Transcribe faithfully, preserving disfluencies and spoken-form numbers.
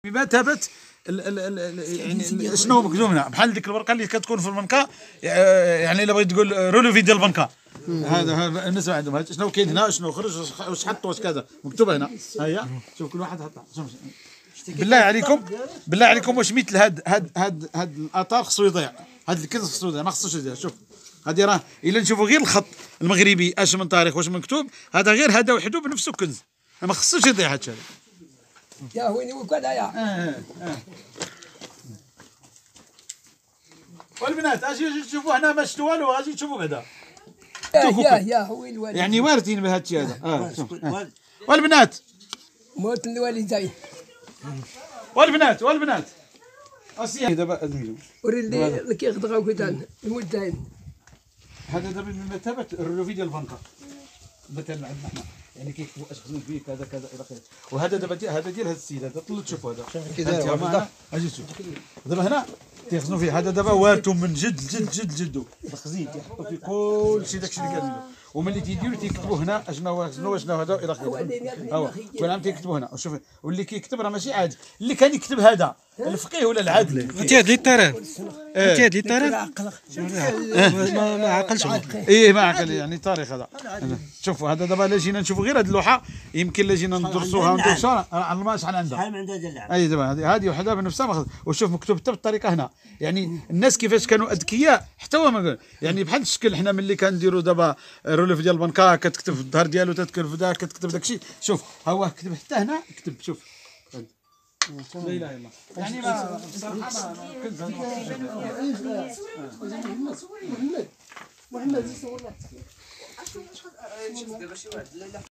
بمثابة يعني شنو مكتوب هنا بحال ديك الورقه اللي كتكون في البنكه، يعني الا بغيت تقول رولوفي ديال البنكه. هذا الناس عندهم شنو كاين هنا، شنو خرج، واش حطوا، واش كذا مكتوبه هنا. ها هي شوف كل واحد حطها. بالله عليكم بالله عليكم واش مثل هاد هاد هاد هاد الاثار خصو يضيع، هاد الكنز خصو يضيع، ما خصوش يضيع. شوف هادي راه الا نشوفوا غير الخط المغربي اش من تاريخ واش مكتوب، هذا غير هذا وحده بنفسه كنز، ما خصوش يضيع هادشي. يا ويني وكذا يا اه اه والبنات اجي تشوفوا هنا ما شفتوا والو، غادي تشوفوا بعدا. يا يا هو الوالد يعني وارثين بهذا الشيء هذا. اه آه. والبنات موت الوالد زي والبنات والبنات اسي دابا وري اللي كيغدغاو كذا المدين. هذا دابا من مثابه الرولوفي ديال البنكه مثلا عندنا حنا، يعني كيكتبوا اش خصنا فيه كذا كذا الى اخره. وهذا دابا ديال هذا ديال هذا السيد هذا، طلعوا تشوفوا هذا كي داير. اجي تشوف دابا هنا تيخزنوا فيه. هذا دابا وارثو من جد جد جد جدو مخزين، تيحطوا فيه كل شيء داكشي اللي قال له، وملي تيديروا تيكتبوا هنا اشنو هو شنو شنو هذا الى اخره. ها هو كل عام تيكتبوا هنا. وشوف واللي كيكتب راه ماشي عادي، اللي كان يكتب هذا الفقيه ولا العادل. انت هاد لي التاريخ انت هاد لي التاريخ ما ما عقلش. ايه ما عقل يعني تاريخ هذا. شوفوا هذا دابا الا جينا نشوفوا غير هذه اللوحه، يمكن الا جينا ندرسوها وندرسوها على شحال عندها. شحال من عندها ديال اللعب. اي دابا هذه هذه وحدها بنفسها ماخذ. وشوف مكتوب حتى بالطريقه هنا، يعني الناس كيفاش كانوا اذكياء حتى هو ما يعني بحال الشكل حنا ملي كنديروا دابا الروليف ديال البنكه كتكتب في الظهر ديالو، تذكر في دار كتكتب داكشي. شوف ها هو كتب حتى هنا، كتب شوف لا اله الا الله. يعني ما بصراحه ما كنت محمد محمد محمد